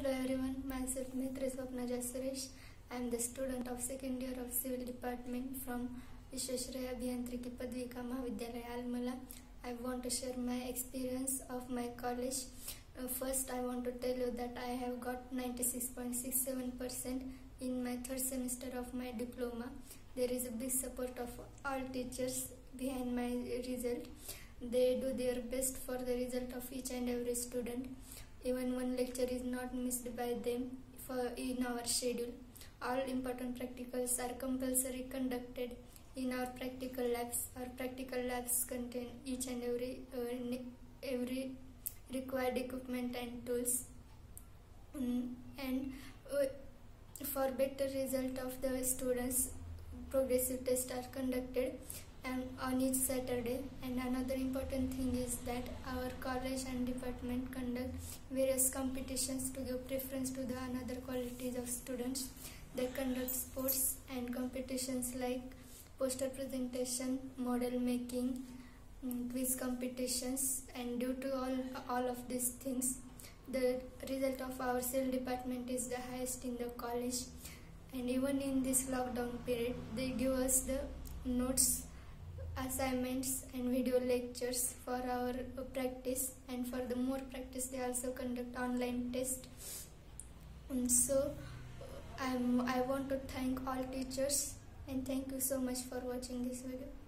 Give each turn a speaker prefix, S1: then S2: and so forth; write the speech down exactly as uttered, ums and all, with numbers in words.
S1: Hello everyone, myself Maitri Swapna Suresh. I am the student of second year of Civil Department from Vishwesvaraya Abhiyantriki Padvika Mahavidyalaya Almala. I want to share my experience of my college. Uh, first, I want to tell you that I have got ninety-six point six seven percent in my third semester of my diploma. There is a big support of all teachers behind my result. They do their best for the result of each and every student. Even one lecture is not missed by them for in our schedule. All important practicals are compulsory conducted in our practical labs. Our practical labs contain each and every uh, every required equipment and tools. Mm, and uh, for better result of the students, progressive tests are conducted and on each Saturday. And another important thing is that our college and department conduct various competitions to give preference to the another qualities of students. They conduct sports and competitions like poster presentation, model making, quiz competitions, and due to all all of these things, the result of our civil department is the highest in the college. And even in this lockdown period, they give us the notes, assignments and video lectures for our practice, and for the more practice they also conduct online tests. And so I'm, I want to thank all teachers, and thank you so much for watching this video.